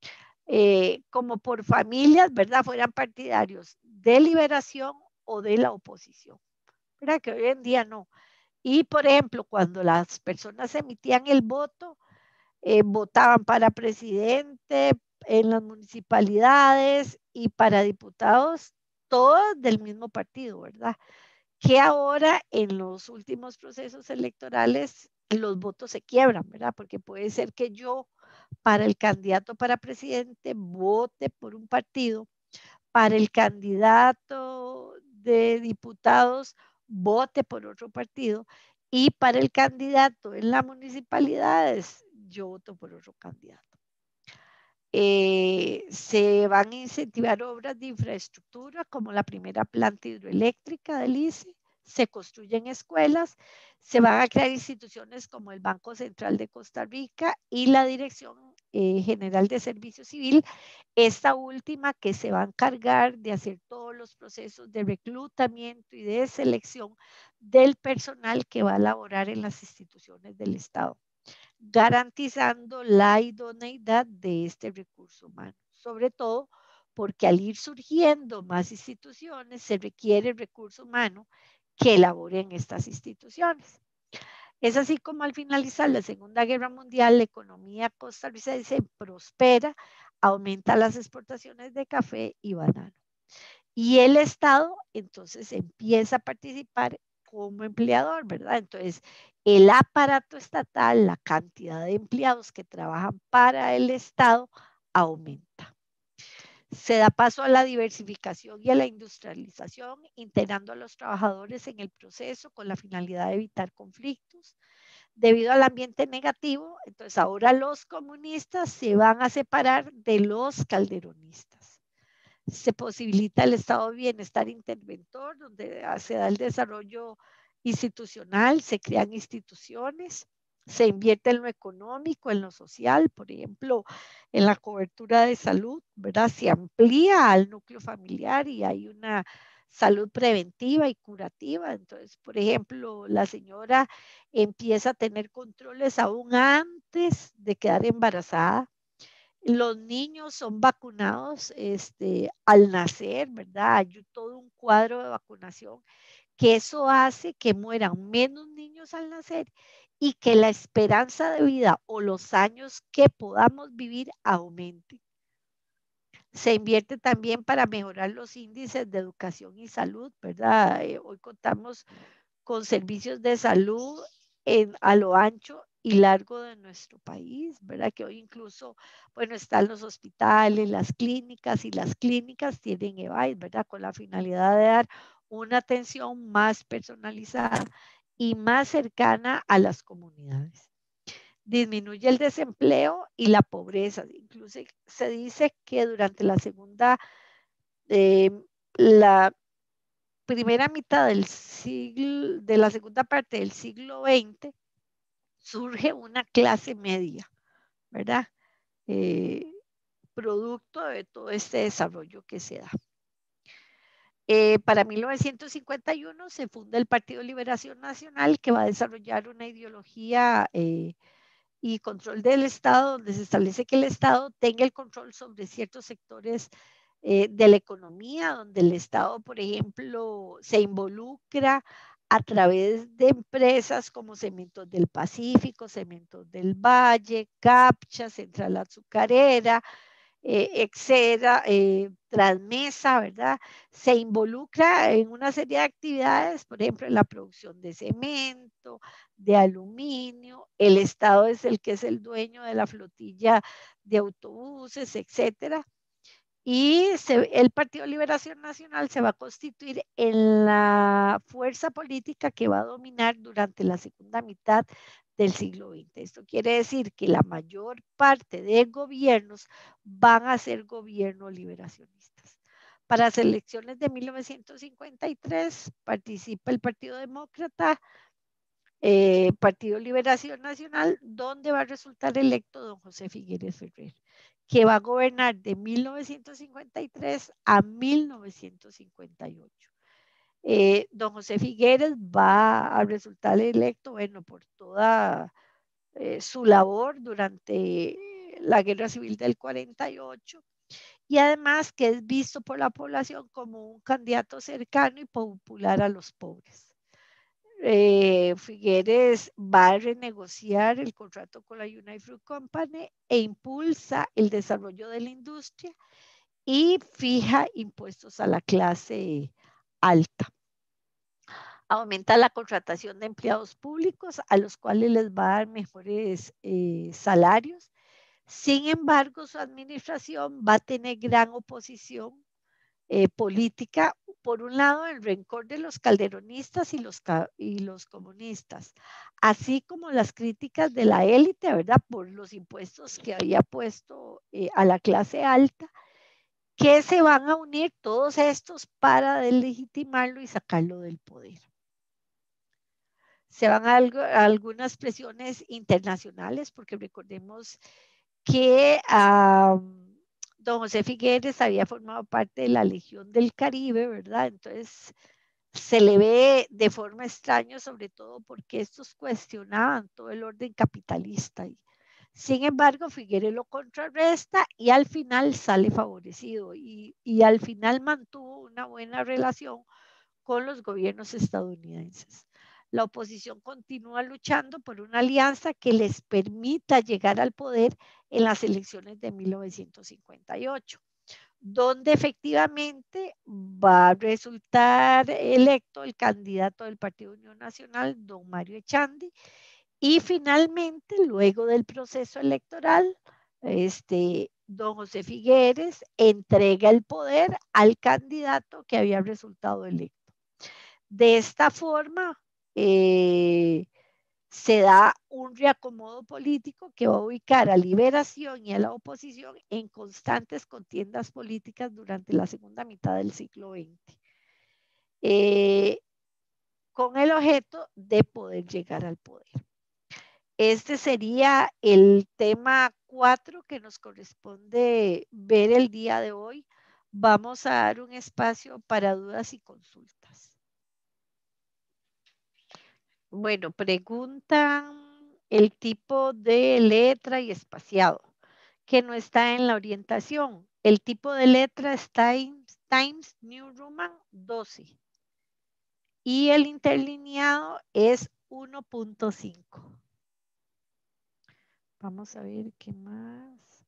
eh, como por familias, ¿verdad?, fueran partidarios de liberación o de la oposición, ¿verdad? Que hoy en día no. Y, por ejemplo, cuando las personas emitían el voto, eh, votaban para presidente en las municipalidades y para diputados, todos del mismo partido, ¿verdad? Que ahora en los últimos procesos electorales los votos se quiebran, ¿verdad? Porque puede ser que yo para el candidato para presidente vote por un partido, para el candidato de diputados vote por otro partido y para el candidato en las municipalidades yo voto por otro candidato. Eh, se van a incentivar obras de infraestructura como la primera planta hidroeléctrica del I C E, se construyen escuelas, se van a crear instituciones como el Banco Central de Costa Rica y la Dirección eh, General de Servicio Civil, esta última que se va a encargar de hacer todos los procesos de reclutamiento y de selección del personal que va a laborar en las instituciones del Estado, garantizando la idoneidad de este recurso humano, sobre todo porque al ir surgiendo más instituciones se requiere recurso humano que elabore en estas instituciones. Es así como al finalizar la Segunda Guerra Mundial, la economía costarricense prospera, aumenta las exportaciones de café y banano. Y el Estado entonces empieza a participar como empleador, ¿verdad? Entonces, el aparato estatal, la cantidad de empleados que trabajan para el Estado aumenta. Se da paso a la diversificación y a la industrialización, integrando a los trabajadores en el proceso con la finalidad de evitar conflictos. Debido al ambiente negativo, entonces ahora los comunistas se van a separar de los calderonistas. Se posibilita el estado de bienestar interventor, donde se da el desarrollo institucional, se crean instituciones, se invierte en lo económico, en lo social, por ejemplo, en la cobertura de salud, ¿verdad? Se amplía al núcleo familiar y hay una salud preventiva y curativa. Entonces, por ejemplo, la señora empieza a tener controles aún antes de quedar embarazada. Los niños son vacunados este, al nacer, ¿verdad? Hay todo un cuadro de vacunación que eso hace que mueran menos niños al nacer y que la esperanza de vida o los años que podamos vivir aumente. Se invierte también para mejorar los índices de educación y salud, ¿verdad? Eh, hoy contamos con servicios de salud en, a lo ancho y largo de nuestro país, ¿verdad? Que hoy incluso, bueno, están los hospitales, las clínicas y las clínicas tienen E V A I S, ¿verdad? Con la finalidad de dar una atención más personalizada y más cercana a las comunidades. Disminuye el desempleo y la pobreza. Incluso se dice que durante la segunda, eh, la primera mitad del siglo, de la segunda parte del siglo veinte, surge una clase media, ¿verdad? Eh, producto de todo este desarrollo que se da. Eh, para mil novecientos cincuenta y uno se funda el Partido Liberación Nacional, que va a desarrollar una ideología eh, y control del Estado, donde se establece que el Estado tenga el control sobre ciertos sectores eh, de la economía, donde el Estado, por ejemplo, se involucra a través de empresas como Cementos del Pacífico, Cementos del Valle, Capcha, Central Azucarera, eh, etcétera, eh, Transmesa, ¿verdad? Se involucra en una serie de actividades, por ejemplo, en la producción de cemento, de aluminio, el Estado es el que es el dueño de la flotilla de autobuses, etcétera. Y se, el Partido Liberación Nacional se va a constituir en la fuerza política que va a dominar durante la segunda mitad del siglo veinte. Esto quiere decir que la mayor parte de gobiernos van a ser gobiernos liberacionistas. Para las elecciones de mil novecientos cincuenta y tres participa el Partido Demócrata, eh, Partido Liberación Nacional, donde va a resultar electo don José Figueres Ferrer, que va a gobernar de mil novecientos cincuenta y tres a mil novecientos cincuenta y ocho. Eh, don José Figueres va a resultar electo, bueno, por toda eh, su labor durante la Guerra Civil del cuarenta y ocho, y además que es visto por la población como un candidato cercano y popular a los pobres. Eh, Figueres va a renegociar el contrato con la United Fruit Company e impulsa el desarrollo de la industria y fija impuestos a la clase alta. Aumenta la contratación de empleados públicos a los cuales les va a dar mejores eh, salarios. Sin embargo, su administración va a tener gran oposición eh, política, por un lado el rencor de los calderonistas y los, y los comunistas, así como las críticas de la élite, ¿verdad? Por los impuestos que había puesto eh, a la clase alta, que se van a unir todos estos para deslegitimarlo y sacarlo del poder. Se van a, algo, a algunas presiones internacionales, porque recordemos que um, don José Figueres había formado parte de la Legión del Caribe, ¿verdad? Entonces se le ve de forma extraña, sobre todo porque estos cuestionaban todo el orden capitalista. Y, sin embargo, Figueres lo contrarresta y al final sale favorecido y, y al final mantuvo una buena relación con los gobiernos estadounidenses. La oposición continúa luchando por una alianza que les permita llegar al poder en las elecciones de mil novecientos cincuenta y ocho, donde efectivamente va a resultar electo el candidato del Partido Unión Nacional, don Mario Echandi, y finalmente, luego del proceso electoral, este, don José Figueres entrega el poder al candidato que había resultado electo. De esta forma, eh, se da un reacomodo político que va a ubicar a Liberación y a la oposición en constantes contiendas políticas durante la segunda mitad del siglo veinte, eh, con el objeto de poder llegar al poder. Este sería el tema cuatro que nos corresponde ver el día de hoy. Vamos a dar un espacio para dudas y consultas. Bueno, preguntan el tipo de letra y espaciado, que no está en la orientación. El tipo de letra está en Times New Roman doce. y el interlineado es uno punto cinco. Vamos a ver qué más.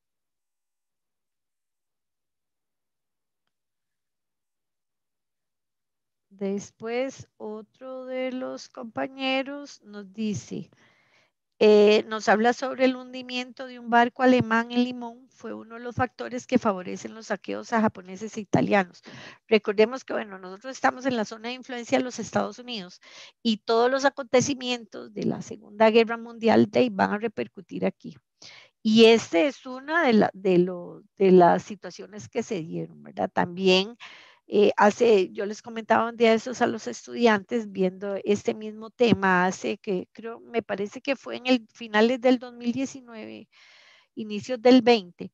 Después, otro de los compañeros nos dice, eh, nos habla sobre el hundimiento de un barco alemán en Limón. Fue uno de los factores que favorecen los saqueos a japoneses e italianos. Recordemos que, bueno, nosotros estamos en la zona de influencia de los Estados Unidos y todos los acontecimientos de la Segunda Guerra Mundial de, van a repercutir aquí. Y esta es una de, la, de, lo, de las situaciones que se dieron, ¿verdad? También eh, hace, yo les comentaba un día de esos a los estudiantes viendo este mismo tema, hace que creo, me parece que fue en el finales del dos mil diecinueve, inicios del veinte,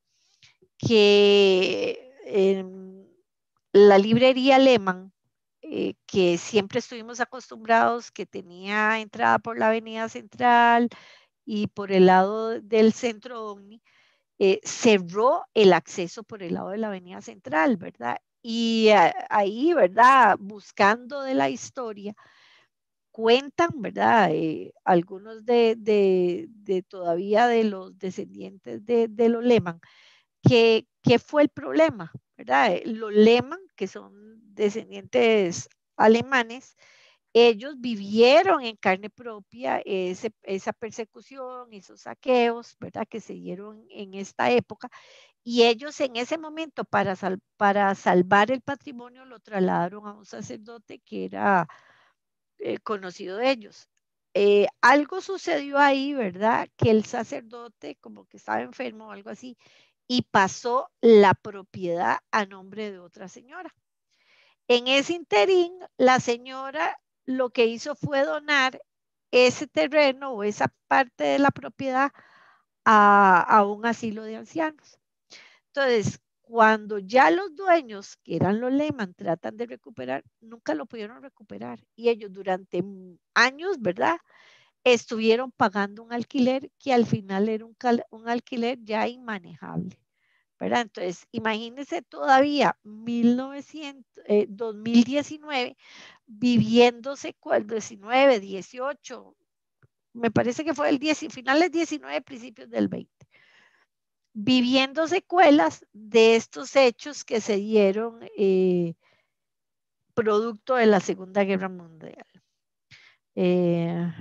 que eh, la librería Lehman, eh, que siempre estuvimos acostumbrados, que tenía entrada por la Avenida Central y por el lado del Centro Omni, eh, cerró el acceso por el lado de la Avenida Central, ¿verdad? Y eh, ahí, ¿verdad? Buscando de la historia, cuentan, ¿verdad? Eh, algunos de, de, de, todavía de los descendientes de, de los Lehman, que, que fue el problema, ¿verdad? Los Lehman, que son descendientes alemanes, ellos vivieron en carne propia ese, esa persecución, esos saqueos, ¿verdad? Que se dieron en esta época. Y ellos en ese momento, para, sal, para salvar el patrimonio, lo trasladaron a un sacerdote que era eh, conocido de ellos. Eh, algo sucedió ahí, ¿verdad? Que el sacerdote como que estaba enfermo o algo así y pasó la propiedad a nombre de otra señora. En ese interín, la señora lo que hizo fue donar ese terreno o esa parte de la propiedad a, a un asilo de ancianos. Entonces, cuando ya los dueños, que eran los Lehman, tratan de recuperar, nunca lo pudieron recuperar. Y ellos durante años, ¿verdad? Estuvieron pagando un alquiler que al final era un, un alquiler ya inmanejable, ¿verdad? Entonces, imagínense todavía mil novecientos, eh, dos mil diecinueve viviéndose con el diecinueve, dieciocho, me parece que fue el diez, finales diecinueve, principios del veinte, viviendo secuelas de estos hechos que se dieron eh, producto de la Segunda Guerra Mundial. Eh,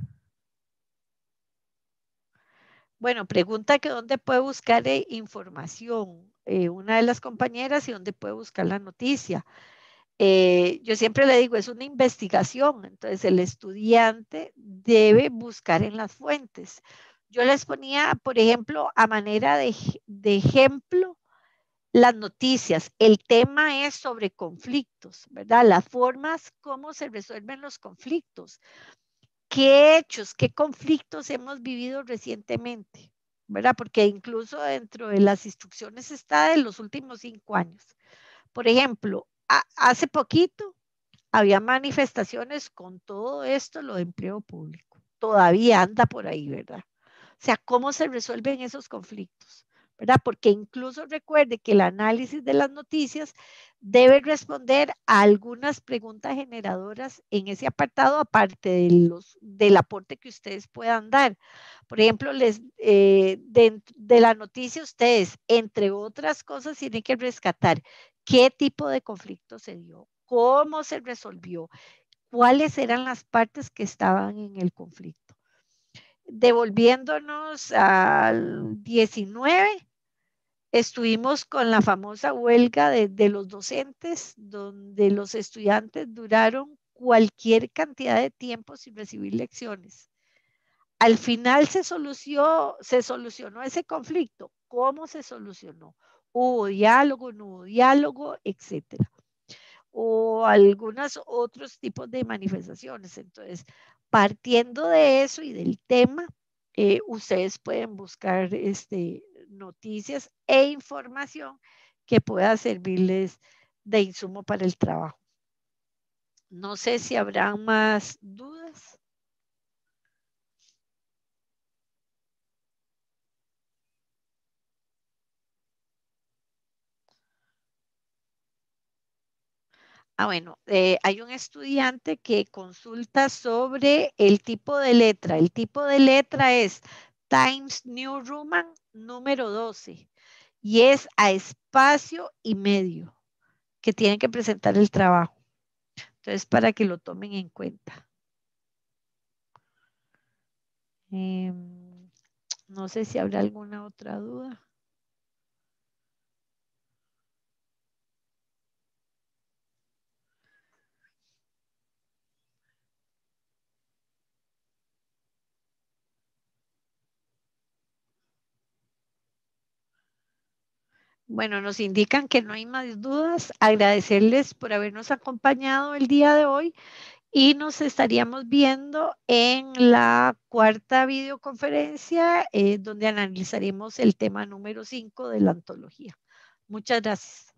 bueno, pregunta que dónde puede buscar eh, información eh, una de las compañeras y dónde puede buscar la noticia. Eh, yo siempre le digo, es una investigación, entonces el estudiante debe buscar en las fuentes. Yo les ponía, por ejemplo, a manera de, de ejemplo, las noticias. El tema es sobre conflictos, ¿verdad? Las formas, cómo se resuelven los conflictos. ¿Qué hechos, qué conflictos hemos vivido recientemente? ¿Verdad? Porque incluso dentro de las instrucciones está de los últimos cinco años. Por ejemplo, a, hace poquito había manifestaciones con todo esto, lo de empleo público. Todavía anda por ahí, ¿verdad? O sea, ¿cómo se resuelven esos conflictos? ¿Verdad? Porque incluso recuerde que el análisis de las noticias debe responder a algunas preguntas generadoras en ese apartado, aparte de los, del aporte que ustedes puedan dar. Por ejemplo, les, eh, de, de la noticia ustedes, entre otras cosas, tienen que rescatar qué tipo de conflicto se dio, cómo se resolvió, cuáles eran las partes que estaban en el conflicto. Devolviéndonos al diecinueve, estuvimos con la famosa huelga de, de los docentes, donde los estudiantes duraron cualquier cantidad de tiempo sin recibir lecciones. Al final se solucionó, se solucionó ese conflicto. ¿Cómo se solucionó? Hubo diálogo, no hubo diálogo, etcétera. O algunos otros tipos de manifestaciones. Entonces, partiendo de eso y del tema, eh, ustedes pueden buscar este, noticias e información que pueda servirles de insumo para el trabajo. No sé si habrá más dudas. Ah, bueno, eh, hay un estudiante que consulta sobre el tipo de letra. El tipo de letra es Times New Roman número doce y es a espacio y medio que tienen que presentar el trabajo. Entonces, para que lo tomen en cuenta. Eh, no sé si habrá alguna otra duda. Bueno, nos indican que no hay más dudas. Agradecerles por habernos acompañado el día de hoy y nos estaríamos viendo en la cuarta videoconferencia, eh, donde analizaremos el tema número cinco de la antología. Muchas gracias.